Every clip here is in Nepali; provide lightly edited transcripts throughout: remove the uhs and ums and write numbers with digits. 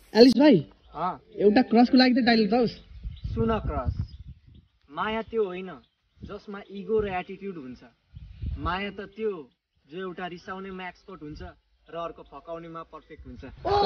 एलिस भाइ एउटा क्रसको लागि त डायलग दाउस। सुन क्रस, माया त्यो होइन जसमा इगो र एटिट्युड हुन्छ। माया त त्यो जो एउटा रिसाउनेमा एक्सपर्ट हुन्छ र अर्को फकाउनेमा पर्फेक्ट हुन्छ।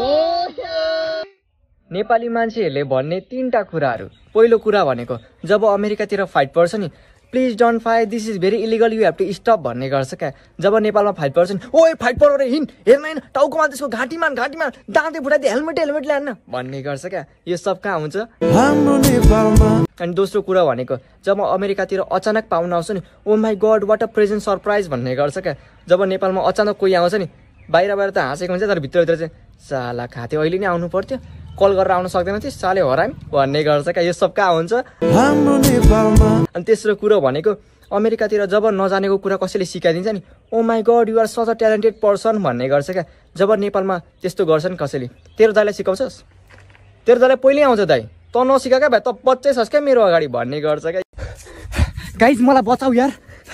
नेपाली मान्छेहरूले भन्ने 3टा कुराहरू। पहिलो कुरा भनेको जब अमेरिकातिर फाइट पर्छ नि, please don't fight, this is very illegal, you have to stop भन्ने गर्छ क्या। जब नेपालमा फाइट पर्छ नि, ओए फाइट पऱ्यो रे, हिँड, हेर्न टाउकोमा त्यसको घाँटीमा दाँते फुटाइदिए, हेलमेट ल्यान्न भन्ने गर्छ क्या। यो सब कहाँ हुन्छ हाम्रो नेपालमा। अनि दोस्रो कुरा भनेको जब अमेरिकातिर अचानक पाहुना आउँछ नि, oh my god what a present surprise भन्ने गर्छ क्या। जब नेपालमा अचानक कोही आउँछ नि, बाहिर त हाँसेको हुन्छ, तर भित्रभित्र चाहिँ साला खाथ्यो, अहिले नै आउनु पर्थ्यो, कल गरेर आउन सक्दैन थियो, साले हरामी भन्ने गर्छ क्या। यो सब कहाँ हुन्छ हाम्रो नेपालमा। अनि तेस्रो कुरो भनेको अमेरिकातिर जब नजानेको कुरा कसैले सिकाइदिन्छ नि, oh my god you are such a talented person भन्ने गर्छ क्या। जब नेपालमा त्यस्तो गर्छ नि कसैले, तेरो दाइलाई सिकाउँछस्, तेरो दाइलाई पहिल्यै आउँछ दाइ, त नसिका क्या भाइ, त बच्चै छस् क्या मेरो अगाडि भन्ने गर्छ क्या। गाइज मलाई बचाऊ यार,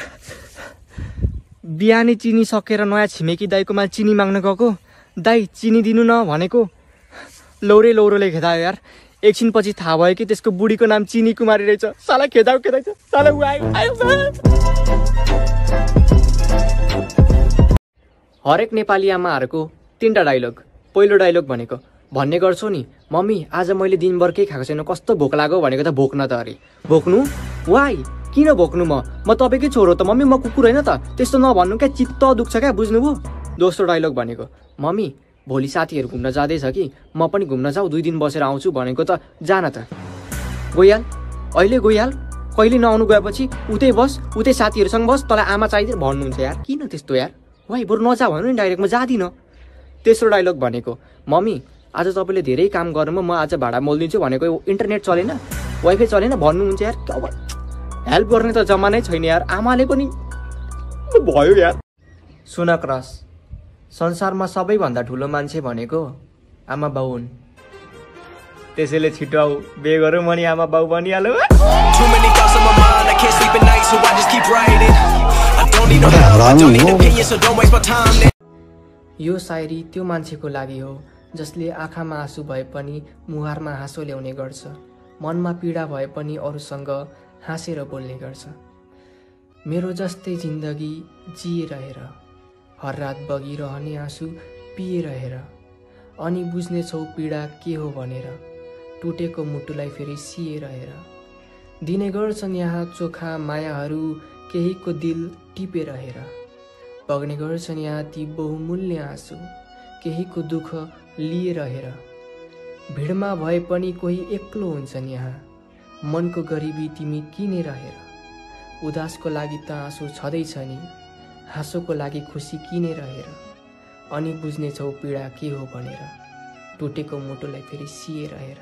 बिहानै चिनी सकेर नयाँ छिमेकी दाइकोमा चिनी माग्न गएको, दाइ चिनी दिनु न भनेको, लौरोले खेदायो यार। एकछिनपछि थाहा भयो कि त्यसको बुढीको नाम चिनी कुमारी रहेछ। साला खेदाउ साला आयो। हरेक नेपाली आमाहरूको 3टा डायलग। पहिलो डायलग भनेको भन्ने गर्छौ नि, मम्मी आज मैले दिनभर केही खाएको छैन, कस्तो भोक लाग्यो भनेको त भोक्न त अरे। भोक्नु वाइ, किन भोक्नु, म तपाईँकै छोरो त मम्मी, म कुकुर होइन त, त्यस्तो नभन्नु क्या, चित्त दुख्छ क्या, बुझ्नुभयो। दोस्रो डायलग भनेको मम्मी भोलि साथीहरू घुम्न जाँदैछ कि, म पनि घुम्न जाऊ, 2 दिन बसेर आउँछु भनेको त जान त गइहाल, अहिले गइहाल, कहिले नआउनु गएपछि उतै बस, उतै साथीहरूसँग बस, तँलाई आमा चाहिँदैन भन्नुहुन्छ यार। किन त्यस्तो यार, वाइ बरु नजा भन्नु नि डाइरेक्ट, म जाँदिनँ। तेस्रो डायलग भनेको मम्मी आज तपाईँले धेरै काम गर्नुमा म आज भाडा मोल्दिन्छु भनेको, इन्टरनेट चलेन, वाइफाई चलेन भन्नुहुन्छ यार। हेल्प गर्ने त जमानै छैन यार, आमाले पनि भयो यार। सुन क्रस, संसारमा सबैभन्दा ठुलो मान्छे भनेको आमा बाउ हुन्, त्यसैले छिटो आऊ, बे गरौँ अनि आमा बाउ बनिहालौ। यो सायरी त्यो मान्छेको लागि हो जसले आँखामा आँसु भए पनि मुहारमा हाँसो ल्याउने गर्छ, मनमा पीडा भए पनि अरूसँग हाँसेर बोल्ने गर्छ। मेरो जस्तै जिन्दगी जिइरहेर, हर रात बगिरहने आँसु पिइरहेर, अनि बुझ्नेछौ पीडा के हो भनेर, टुटेको मुटुलाई फेरि सिइरहेर, दिने गर्छन् यहाँ चोखा मायाहरू केहीको दिल टिपेरहेर, बग्ने गर्छन् यहाँ ती बहुमूल्य आँसु केहीको दुःख लिइरहेर, भिडमा भए पनि कोही एक्लो हुन्छन् यहाँ, मनको गरिबी तिमी किने रहेर, उदासको लागि त आँसु छँदैछ नि, हाँसोको लागि खुसी किने रहेर, अनि बुझ्नेछौ पीडा के हो भनेर, टुटेको मुटुलाई फेरि सिइरहेर।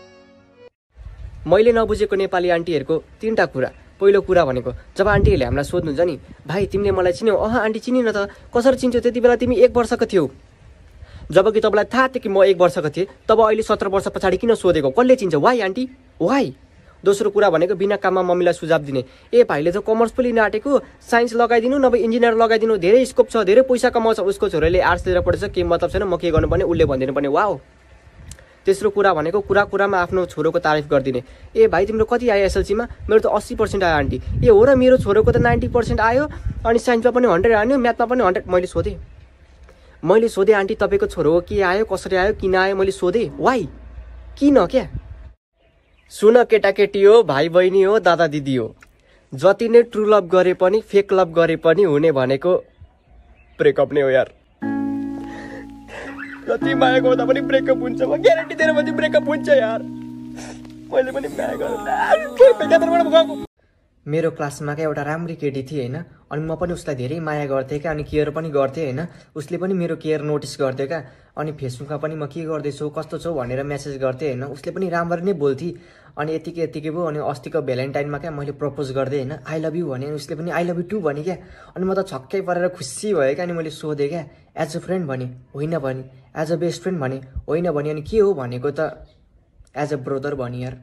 मैले नबुझेको नेपाली आन्टीहरूको 3टा कुरा। पहिलो कुरा भनेको जब आन्टीहरूले हामीलाई सोध्नुहुन्छ नि, भाइ तिमीले मलाई चिन्यौ? आन्टी चिनिन त, कसरी चिन्छौ, त्यति बेला तिमी 1 वर्षको थियौ। जबकि तपाईँलाई थाहा थियो कि म 1 वर्षको थिएँ, तब अहिले 17 वर्ष पछाडि किन सोधेको, कसले चिन्छ, वाइ आन्टी वाइ। दोस्रो कुरा भनेको बिना काममा मम्मीलाई सुझाव दिने, ए भाइले त कमर्स पनि नाटेको, साइन्स लगाइदिनु नभए इन्जिनियर लगाइदिनु, धेरै स्कोप छ, धेरै पैसा कमाउँछ, उसको छोराले आर्ट्स लिएर पढेछ, केही मतलब छैन, म के गर्नुपर्ने उसले भनिदिनु पर्ने, वाओ। तेस्रो कुरा भनेको कुरामा आफ्नो छोरोको तारिफ गरिदिने, ए भाइ तिम्रो कति आयो एसएलसीमा, मेरो त 80% आयो आन्टी, ए हो र मेरो छोरोको त 90% आयो, अनि साइन्समा पनि 100 आयो, म्याथमा पनि 100। मैले सोधेँ आन्टी तपाईँको छोरोको के आयो, कसरी आयो, किन आयो, मैले सोधेँ, वाइ, किन क्या। सुन केटाकेटी हो, भाइ बहिनी हो, दादा दिदी हो, जति नै ट्रु लभ गरे पनि फेक लभ गरे पनि हुने भनेको ब्रेकअप नै हो यार। जति माया गर्दा पनि ब्रेकअप हुन्छ, म ग्यारेन्टी दिएर भन्छु ब्रेकअप हुन्छ यार। मैले पनि माया गरेँ। मेरो क्लासमा क्या एउटा राम्री केटी थिए होइन, अनि म पनि उसलाई धेरै माया गर्थेँ क्या, अनि केयर पनि गर्थेँ होइन, उसले पनि मेरो केयर नोटिस गर्थ्यो क्या, अनि फेसबुकमा पनि म के गर्दैछु कस्तो छौ भनेर मेसेज गर्थेँ होइन, उसले पनि राम्ररी नै बोल्थी। अनि यतिकै भयो, अनि अस्तिको भ्यालेन्टाइनमा क्या मैले प्रपोज गरिदिएँ होइन, आई लभ यू भने, उसले पनि आई लभ यू टू भने क्या, अनि म त छक्कै परेर खुसी भएँ क्या। अनि मैले सोधेँ क्या, एज अ फ्रेन्ड भने, होइन भने, एज अ बेस्ट फ्रेन्ड भने, होइन भने, अनि के हो भनेको त एज अ ब्रदर भने यार।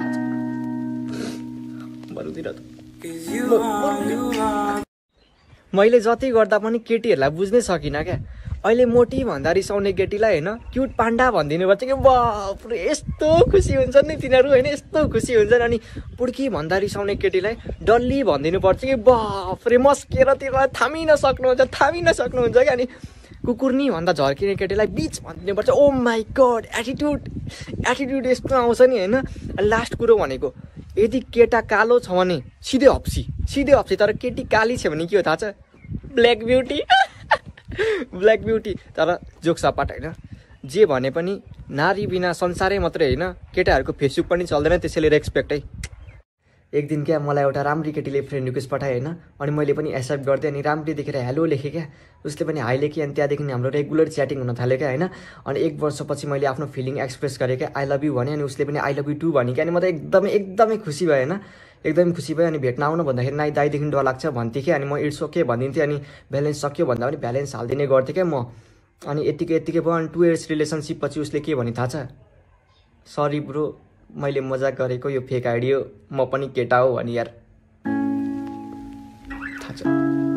म मैले जति गर्दा पनि केटीहरूलाई बुझ्नै सकिनँ क्या। अहिले मोटी भन्दा रिसाउने केटीलाई होइन क्युट पान्डा भनिदिनु पर्छ कि बाफ रे, यस्तो खुसी हुन्छन् नि तिनीहरू होइन, यस्तो खुसी हुन्छन्। अनि पुड्की भन्दा रिसाउने केटीलाई डल्ली भनिदिनु पर्छ कि बाफ रे, मस्केर तिनीहरूलाई थामिन सक्नुहुन्छ क्या। अनि कुकुर्नी भन्दा झर्किने केटीलाई बिच भनिदिनु पर्छ। ओ माई गड, एटिट्युड यस्तो आउँछ नि होइन। लास्ट कुरो भनेको, यदि केटा कालो छ भने सिधै हप्सी, तर केटी काली छ भने के हो थाहा छ? Black beauty. तर जोक सपाट होइन, जे भने पनि नारी बिना संसारै मात्रै होइन, केटाहरूको फेसबुक पनि चल्दैन, त्यसैले रेस्पेक्ट है। एक दिन क्या मलाई एउटा राम्री केटीले फ्रेन्ड रिक्वेस्ट पठायो होइन, अनि मैले पनि एक्सेप्ट गरिदिएँ। अनि राम्री देखेर हेलो लेखेँ क्या, उसले पनि हाई लेखेँ। अनि त्यहाँदेखि हाम्रो रेगुलर च्याटिङ हुन थाल्यो क्या होइन। अनि 1 वर्षपछि मैले आफ्नो फिलिङ एक्सप्रेस गरेँ क्या, आई लभ यू भने। अनि उसले पनि आई लभ यू टू भने क्या। अनि म त एकदमै खुसी भयो होइन, एकदमै खुसी भयो। अनि भेट्न आउनु भन्दाखेरि नाइ दाइदेखि डर लाग्छ भन्थेँ क्या। अनि म इट्स ओके भनिदिन्थेँ। अनि ब्यालेन्स सक्यो भन्दा पनि ब्यालेन्स हालिदिने गर्थेँ क्या म। अनि यत्तिकै भयो। अनि 2 इयर्स रिलेसनसिप पछि उसले के भने थाहा छ? सरी ब्रो, मैले मजाक गरेको, यो फेक आइडी हो, म पनि केटा हो भनी यार। थाहा छ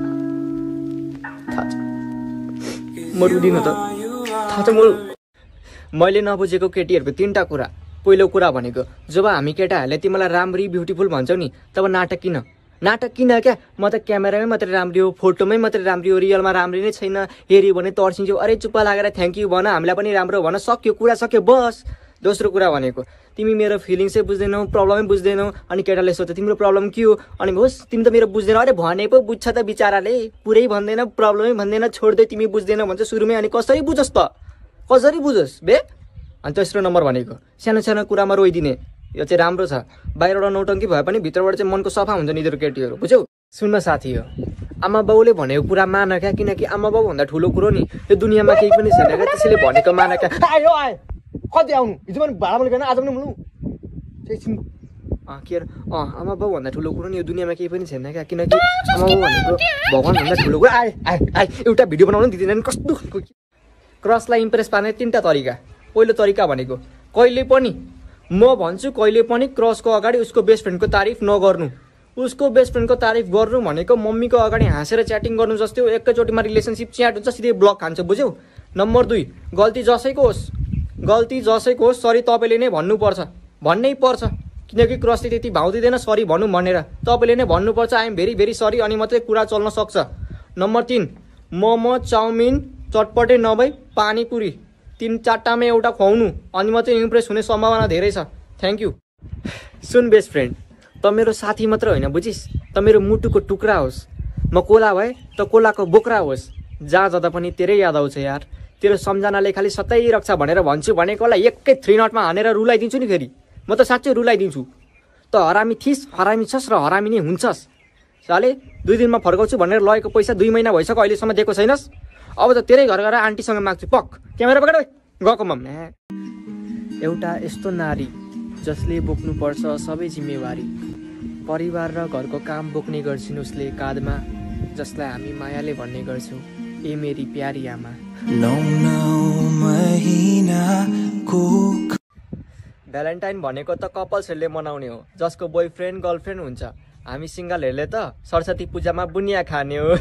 म रुदिनँ त, थाहा छ मैले नबुझेको केटीहरूको 3टा कुरा। पहिलो कुरा भनेको, जब हामी केटाहरूले तिमीलाई राम्री ब्युटिफुल भन्छौ नि, तब नाटक किन क्या? म त क्यामेरामै मात्रै राम्री हो, फोटोमै मात्रै राम्री हो, रियलमा राम्री नै छैन। हेऱ्यो भने तर्सिन्छौ, अरे चुप्पा लागेर थ्याङ्क यू भन, हामीलाई पनि राम्रो भन, सक्यो, कुरा सक्यो, बस। दोस्रो कुरा भनेको, तिमी मेरो फिलिङ्सै बुझ्दैनौ, प्रब्लमै बुझ्दैनौ। अनि केटाले सोध्छ तिम्रो प्रब्लम के हो? अनि होस् तिमी त मेरो बुझ्दैनौ। अरे भने पो बुझ्छ त बिचाराले, पुरै भन्दैन, प्रब्लमै भन्दैन, छोड्दै तिमी बुझ्दैनौ भन्छ सुरुमै। अनि कसरी बुझोस् बे? अनि तेस्रो नम्बर भनेको, सानो कुरामा रोइदिने, यो चाहिँ राम्रो छ। बाहिरबाट नौटङ्की भए पनि भित्रबाट चाहिँ मनको सफा हुन्छ नि केटीहरू, बुझ्यौ? सुन्न साथी हो, आमा बाउले भनेको कुरा मान क्या, किनकि आमा बाउ भन्दा ठुलो कुरो नि यो दुनियाँमा केही पनि छैन क्या। त्यसैले भनेको मान क्या। कति आउनु, हिजो पनि भाडा मैले आज पनि मुलु के अरे आमा बाउ भन्दा ठुलो कुरो नि यो दुनियाँमा केही पनि छैन क्या। किनकि आमा बाउ भनेको भगवान् भन्दा ठुलो कुरो। एउटा भिडियो बनाउनु दिँदैन कस्तो खालको। क्रसलाई इम्प्रेस पार्ने 3टा तरिका। पहिलो तरिका भनेको, कहिले पनि म भन्छु कहिले पनि क्रसको अगाडि उसको बेस्ट फ्रेन्डको तारिफ नगर्नु। उसको बेस्ट फ्रेन्डको तारिफ गर्नु भनेको मम्मीको अगाडि हाँसेर च्याटिङ गर्नु जस्तै हो। एकैचोटिमा रिलेसनसिप च्याट हुन्छ, सिधै ब्लक खान्छ, बुझ्यौ? नम्बर 2, गल्ती जसैको होस् सरी तपाईँले नै भन्नै पर्छ। किनकि क्रसले त्यति भाउ दिँदैन सरी भनौँ भनेर, तपाईँले नै भन्नुपर्छ I am very very sorry, अनि मात्रै कुरा चल्न सक्छ। नम्बर 3, मोमो, चाउमिन, चटपटे नभई पानीपुरी 3-4टामा एउटा खुवाउनु, अनि मात्रै इम्प्रेस हुने सम्भावना धेरै छ। Thank you. सुन बेस्ट फ्रेन्ड, त मेरो साथी मात्र होइन बुझिस्, त मेरो मुटुको टुक्रा होस्। म कोला भए त कोलाको बोक्रा होस्, जहाँ जाँदा पनि तेरै याद आउँछ यार। तेरो सम्झनाले खालि सताइरहन्छ भनेर भन्छु भनेकोलाई एकै 3 नटमा हानेर रुलाइदिन्छु नि फेरि। म त साँच्चै रुलाइदिन्छु। त हरामी थिस्, हरामी छस् र हरामी नै हुन्छस्। साले 2 दिनमा फर्काउँछु भनेर लगेको पैसा 2 महिना भइसक्यो, अहिलेसम्म दिएको छैनस्। अब त तेरै घर गएर आन्टीसँग माग्छु। पक क्यामेरा पकड गएको मम। एउटा यस्तो नारी जसले बोक्नुपर्छ सबै जिम्मेवारी, परिवार र घरको काम बोक्ने गर्छिन् उसले काँधमा, जसलाई हामी मायाले भन्ने गर्छौँ ए मेरी प्यारी आमा। भ्यालेन्टाइन भनेको त कपल्सहरूले मनाउने हो, जसको बोयफ्रेन्ड गर्लफ्रेन्ड हुन्छ। हामी सिङ्गलहरूले त सरस्वती पूजामा बुनिया खाने हो।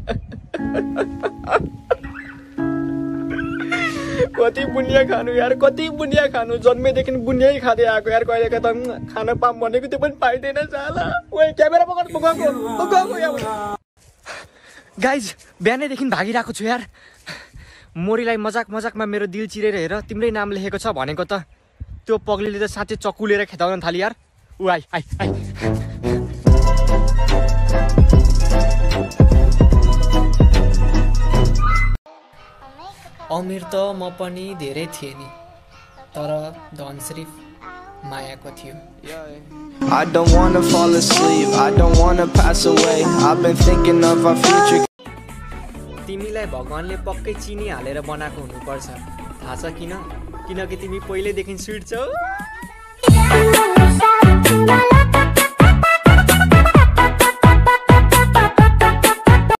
कति बुनिया खानु यार, कति बुनिया खानु, जन्मेदेखि बुनिया खाँदै आएको यार। कहिलेका त खान पाऊँ भनेको त्यो पनि पाइँदैन साला। ओए क्यामेरा पकड गएको। गाइज बिहानैदेखि भागिरहेको छु यार। मोरीलाई मजाकमा मेरो दिल चिरेर हेर तिम्रै नाम लेखेको छ भनेको त त्यो पग्लीले त साँच्चै चक्कु लिएर खेदाउन थाली यार। ऊ आइ अमीर त म पनि धेरै थिएँ नि, तर धन सिर्फ मायाको थियो। I don't wanna fall asleep, I don't wanna pass away, I've been thinking of our future. तिमीलाई भगवानले पक्कै चिनी हालेर बनाएको हुनुपर्छ, थाहा छ किन? किनकि तिमी पहिल्यैदेखि स्विट छौ।